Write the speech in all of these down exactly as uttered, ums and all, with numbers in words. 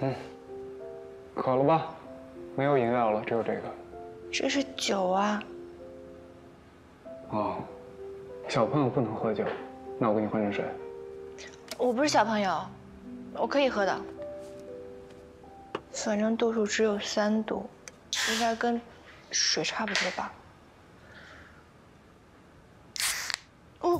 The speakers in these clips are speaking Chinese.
嗯，渴了吧？没有饮料了，只有这个。 这是酒啊。 哦，小朋友不能喝酒，那我给你换成水。 我不是小朋友，我可以喝的。反正度数只有三度，应该跟水差不多吧。哦。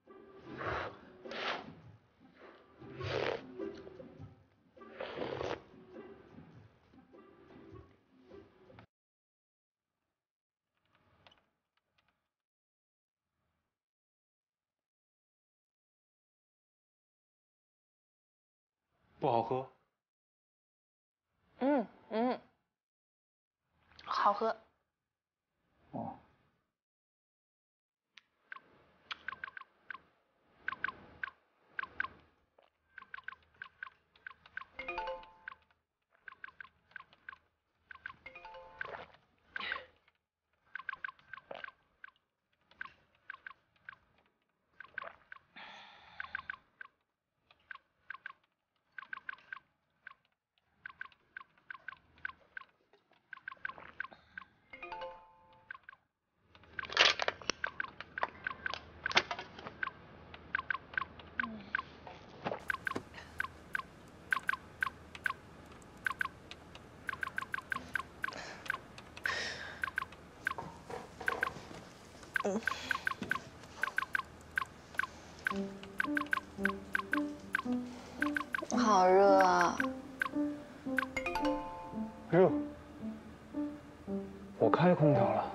不好喝。 嗯嗯，好喝。 哦。 嗯，好热啊！ 热？我开空调了。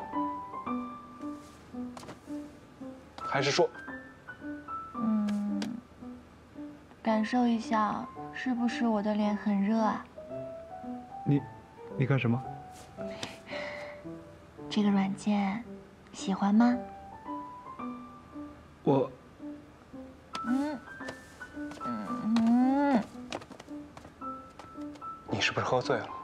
还是说， 嗯，感受一下，是不是我的脸很热啊？ 你，你干什么？ 这个软件，喜欢吗？ 我。 嗯嗯嗯。 你是不是喝醉了？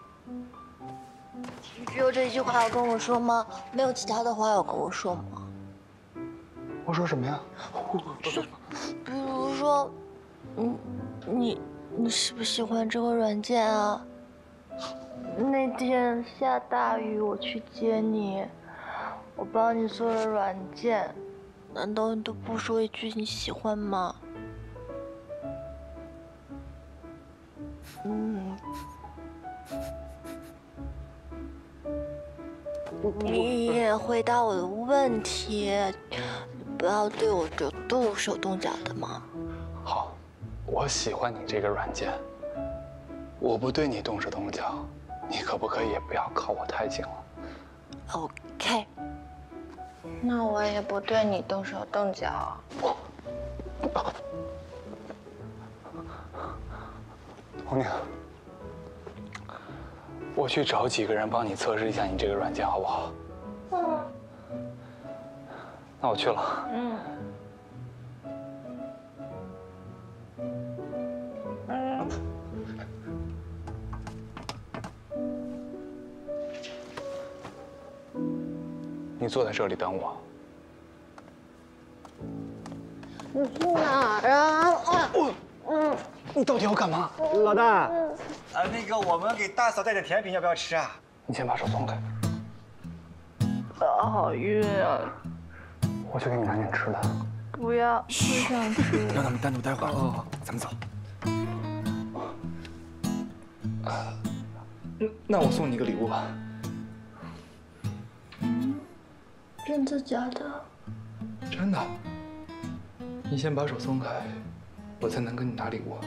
只有这一句话要跟我说吗？没有其他的话要跟我说吗？ 我说什么呀？ 说，比如说，嗯，你你喜不喜欢这个软件啊？那天下大雨，我去接你，我帮你做了软件，难道你都不说一句你喜欢吗？嗯。你也回答我的问题，不要对我这动手动脚的嘛。 好，我喜欢你这个软件，我不对你动手动脚，你可不可以也不要靠我太近了 ？OK。那我也不对你动手动脚。 红宁，我去找几个人帮你测试一下你这个软件，好不好？嗯。那我去了。嗯。嗯。你坐在这里等我。 你去哪儿啊？ 我，嗯，你到底要干嘛？ 老大，呃，那个我们给大嫂带点甜品，要不要吃啊？ 你先把手松开。 啊，好晕啊！ 我去给你拿点吃的。 不要，不想吃。 让他们单独待会儿。哦，咱们走。 啊，那我送你一个礼物吧。 真的假的？ 真的。你先把手松开，我才能跟你拿礼物。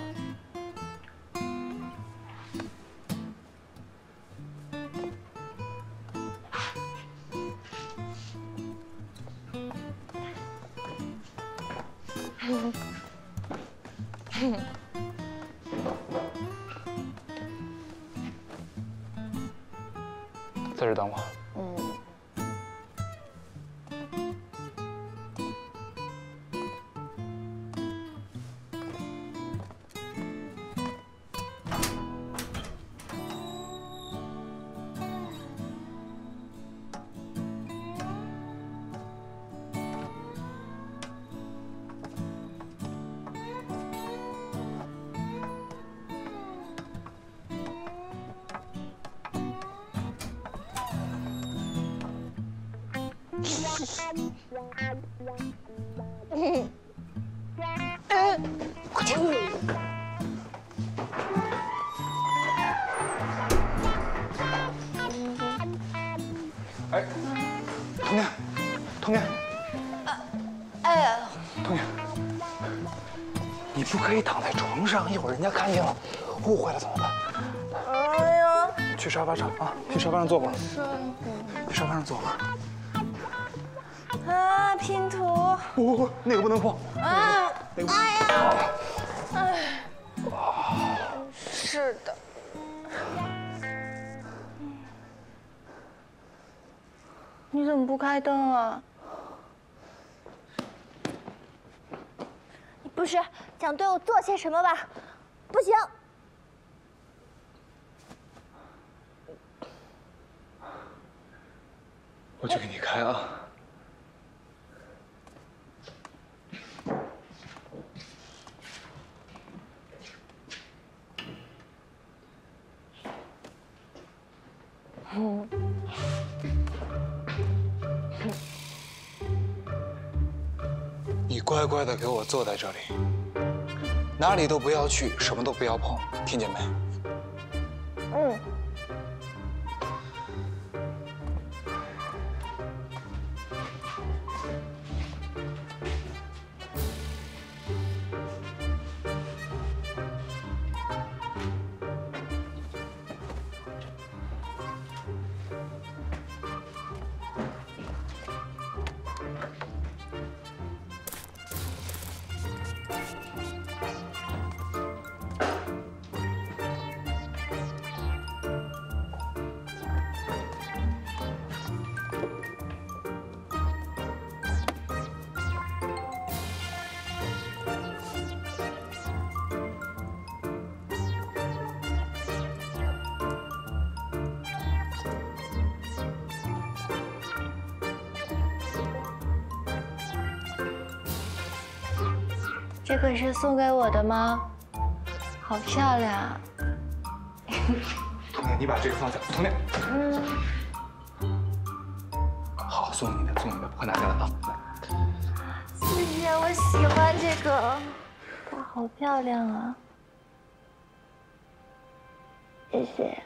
在这等我。嗯。 嗯，嗯， 快去！哎，童年，童年， 哎呀， 童年，你不可以躺在床上，一会儿人家看见了，误会了怎么办？ 哎呀， 去沙发上啊，去沙发上坐会儿。 是。 去沙发上坐会儿。 啊，拼图。 不不不，那个不能碰。 啊， 那个。 哎呀，哎，是的。你怎么不开灯啊？你不是想对我做些什么吧？不行。 我去给你开啊。 嗯。 你乖乖的给我坐在这里，哪里都不要去，什么都不要碰，听见没？ 嗯。这个是送给我的吗？好漂亮啊！ 童年，你把这个放下。童年， 嗯。 好，送你的，送你的，快拿下来啊！ 谢谢，我喜欢这个，它好漂亮啊！谢谢。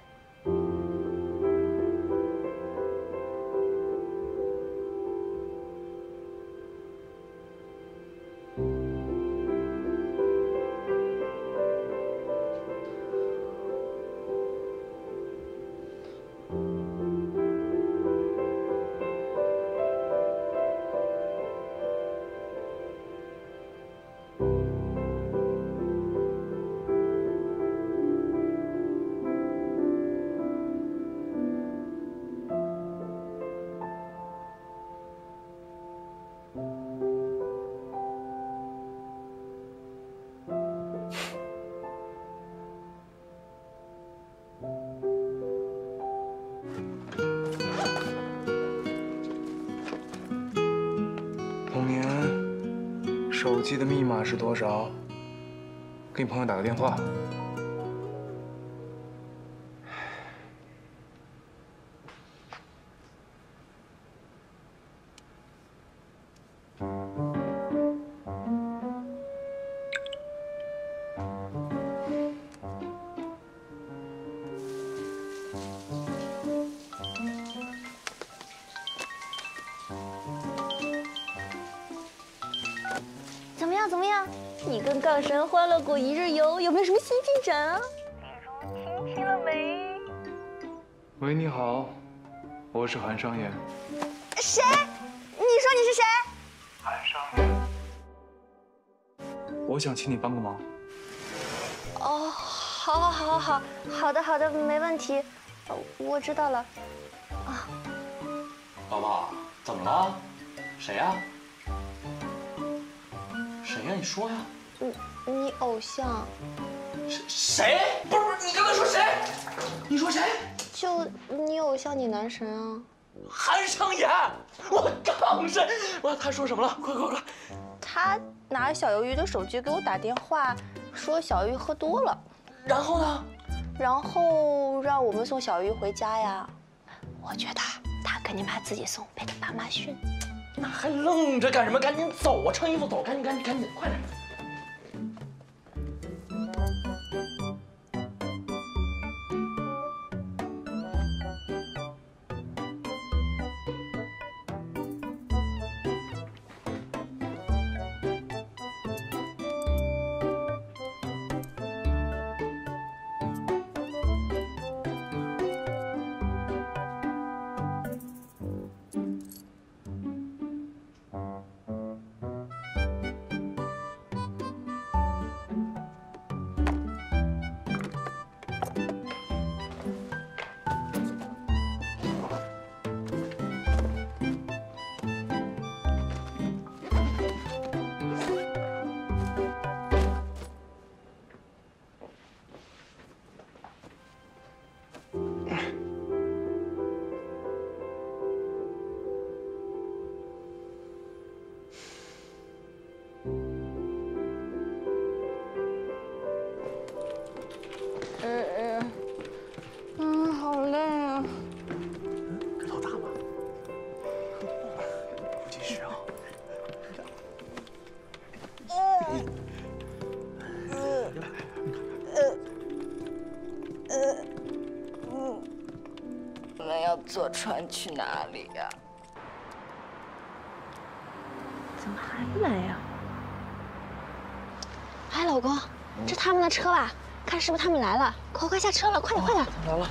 童年，手机的密码是多少？给你朋友打个电话。 怎么样？怎么样？你跟杠神欢乐谷一日游有没有什么新进展啊？比如听听了没？ 喂，你好，我是韩商言。 谁？你说你是谁？ 韩商言。我想请你帮个忙。 哦，好，好，好，好，好的，好的，没问题。我知道了。啊， 宝宝，怎么了？谁呀？谁呀？你说呀。 你你偶像。 谁？谁？不是不是，你刚才说谁？你说谁？ 就你偶像，你男神啊。 韩商言，我杠神，我他说什么了？快快快！ 他拿小鱿鱼的手机给我打电话，说小鱿鱼喝多了。 然后呢？ 然后让我们送小鱼回家呀。我觉得他赶紧把自己送，别给爸妈训。 那还愣着干什么？赶紧走啊！穿衣服走，赶紧赶紧赶紧，快点！ 坐船去哪里呀？怎么还不来呀？ 哎，老公，这他们的车吧？看是不是他们来了？快快下车了，快点快点！ 来了。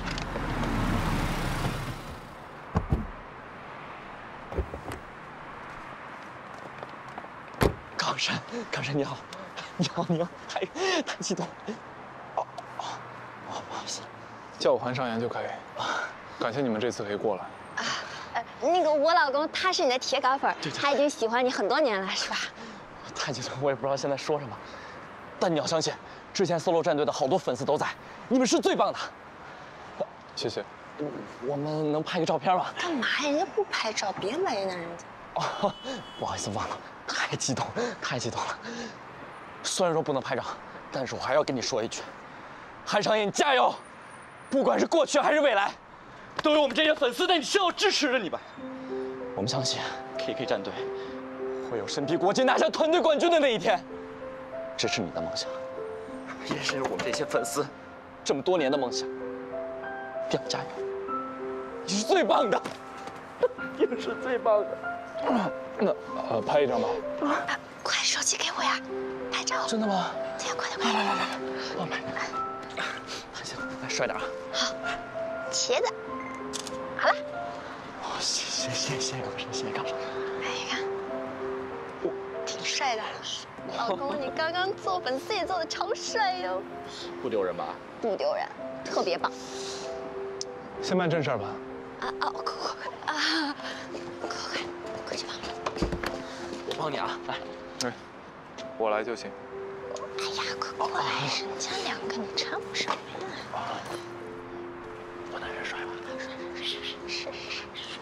冈山，冈山你好，你好你好，太太激动了。哦哦哦，不好意思， 叫我韩尚言就可以。感谢你们这次可以过来。 啊，呃，那个我老公他是你的铁杆粉，他已经喜欢你很多年了，是吧？ 太激动，我也不知道现在说什么。但你要相信，之前 solo 战队的好多粉丝都在，你们是最棒的。 谢谢。 我们能拍个照片吗？ 干嘛呀？人家不拍照，别为难人家。 哦，不好意思，忘了，太激动，太激动了。虽然说不能拍照，但是我还要跟你说一句，韩尚言，加油！不管是过去还是未来，都有我们这些粉丝在你身后支持着你们。我们相信 K K 战队会有身披国际拿下团队冠军的那一天。这是你的梦想，也是我们这些粉丝这么多年的梦想。一定要加油！你是最棒的，一定是最棒的。 那呃，拍一张吧。 啊，快手机给我呀，拍照。 真的吗？ 对呀，快点快点！ 来来来来，我拍。行，来帅点啊！ 好，茄子，好了。 哦，谢谢谢谢冈山，谢谢冈山。 哎，你看，我挺帅的。老公，你刚刚做粉丝也做的超帅哟。 不丢人吧？ 不丢人，特别棒。 先办正事儿吧。 啊啊，快快快啊！快快快去吧。 我帮你啊，来。 哎，我来就行。 哎呀，快过来，人家两个你掺和什么呀？ 我男人帅吧？ 是是是是是是。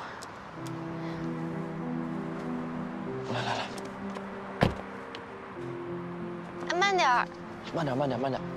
来来来。 慢点儿， 慢点，慢点，慢点。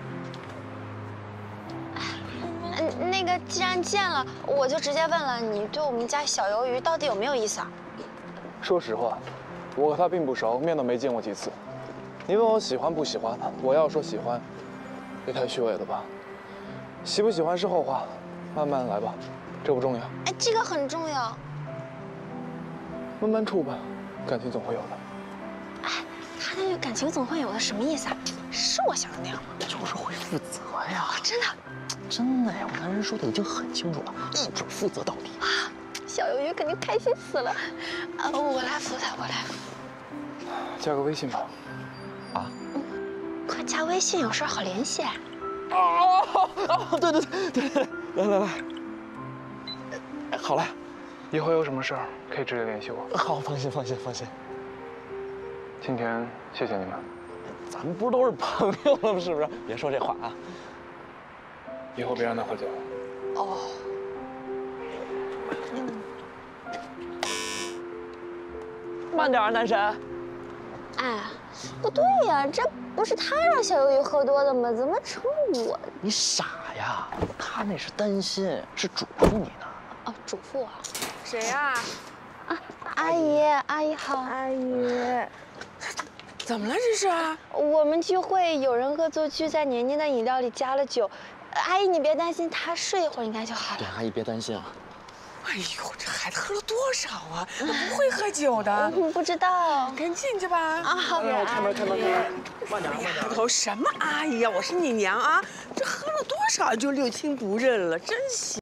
嗯，那个既然见了，我就直接问了，你对我们家小鱿鱼到底有没有意思啊？ 说实话，我和他并不熟，面都没见过几次。你问我喜欢不喜欢，我要说喜欢，也太虚伪了吧。喜不喜欢是后话，慢慢来吧，这不重要。 哎，这个很重要。 慢慢处吧，感情总会有的。 哎，他那个感情总会有的什么意思啊？是我想的那样吗？ 就是会负责呀！ 真的， 真的呀！我男人说的已经很清楚了，一准负责到底。 啊，小鱿鱼肯定开心死了。啊，我来扶他，我来扶。 加个微信吧。 啊？ 快加微信，有事好联系。 啊啊！对对对对对，来来来。好嘞， 以后有什么事儿可以直接联系我。 好，放心放心放心。 今天谢谢你们。 咱们不是都是朋友了吗？是不是？别说这话啊。 以后别让他喝酒。 哦。 慢点啊，男神。 哎，不对呀，这不是他让小鱿鱼喝多的吗？怎么成我？ 你傻呀！他那是担心，是嘱咐你呢。 哦，嘱咐我。 谁呀？ 啊，阿姨，阿姨好。 阿姨， 怎么了这是？ 我们聚会有人恶作剧在年年的饮料里加了酒，阿姨你别担心，他睡一会儿应该就好对， 了。 阿姨别担心啊。 哎呦，这孩子喝了多少啊？不会喝酒的。 嗯，不知道。 赶紧进去吧。 啊，好的。 开门，开门，开门，慢点，慢点。 丫头，什么阿姨呀？我是你娘啊！这喝了多少就六亲不认了，真行。